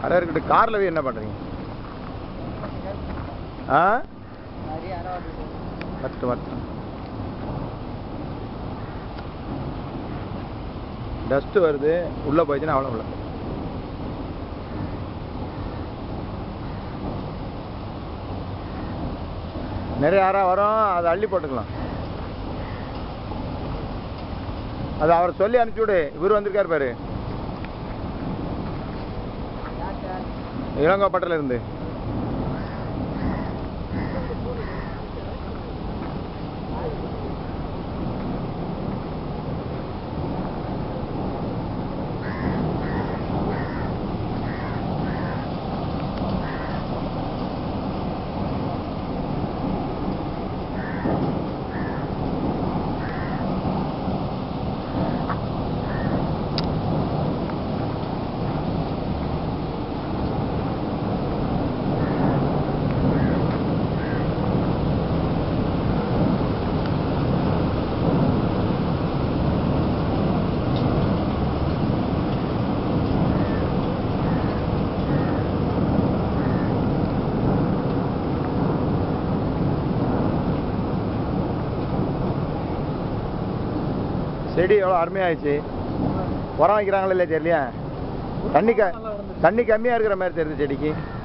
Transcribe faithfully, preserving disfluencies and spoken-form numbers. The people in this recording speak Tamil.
அட இருக்கட்டும். காரில் போய் என்ன பண்ணுறீங்க? ஆ பத்து பத்து டஸ்ட்டு வருது. உள்ளே போயிடுச்சுன்னா அவ்வளோ உள்ள நிறைய யாராக வரும். அதை அள்ளி போட்டுக்கலாம். அது அவரை சொல்லி அனுப்பிச்சி விடு. இவர் வந்திருக்காரு பாரு, இளங்கோப்பட்டில் இருந்து. செடி எவ்வளோ அருமையாகிடுச்சு. உரம் வைக்கிறாங்களே இல்லையா தெரியலையா? தண்ணி க தண்ணி கம்மியாக இருக்கிற மாதிரி தெரியுது செடிக்கு.